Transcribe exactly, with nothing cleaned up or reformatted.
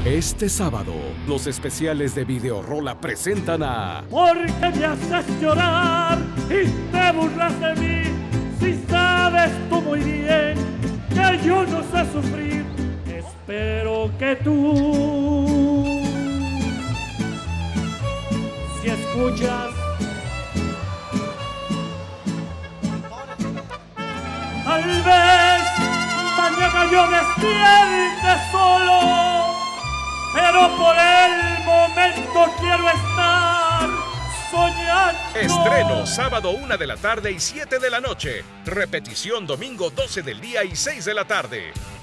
Este sábado, los especiales de Videorola presentan a... Porque me haces llorar y te burlas de mí, si sabes tú muy bien que yo no sé sufrir. Espero que tú, si escuchas, tal vez mañana yo despierte solo, pero por el momento quiero estar soñando. Estreno sábado una de la tarde y siete de la noche. Repetición domingo doce del día y seis de la tarde.